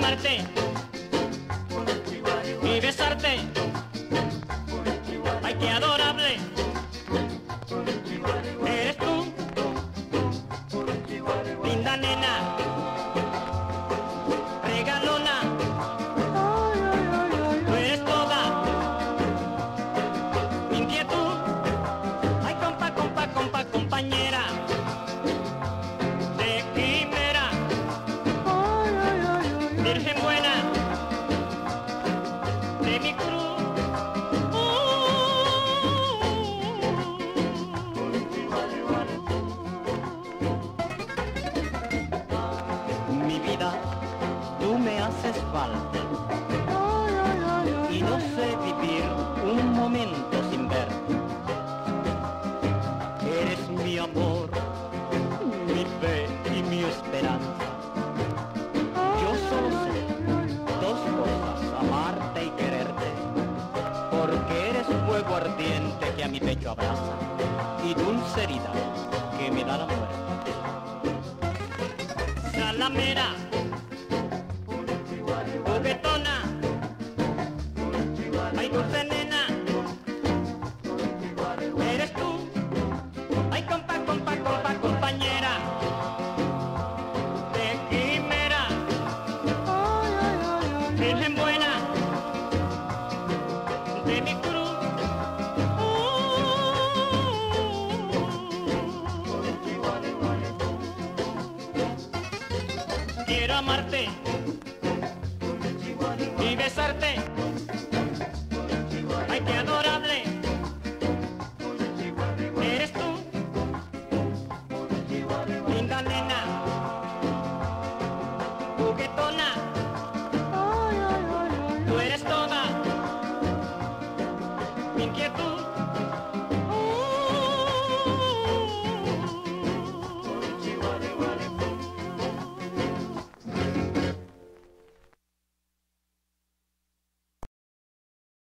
amarte y besarte. Ay, qué adorable eres tú, linda nena, regalona. Tú eres toda mi inquietud. Ay, compa, compa, compa, compañera de quimera, virgen buena de mi cruz. Mi vida, tú me haces falta y no sé vivir un momento sin verte. Eres mi amor, mi fe y mi esperanza. Yo solo sé dos cosas, amarte y quererte, porque eres fuego ardiente que a mi pecho abraza y dulce herida que me da la muerte. Salamera, juguetona, ay dulce nena, eres tú, ay compa, compa, compa, compañera de quimera, virgen buena de mi cruz. Quiero amarte y besarte. Ay, te adoro.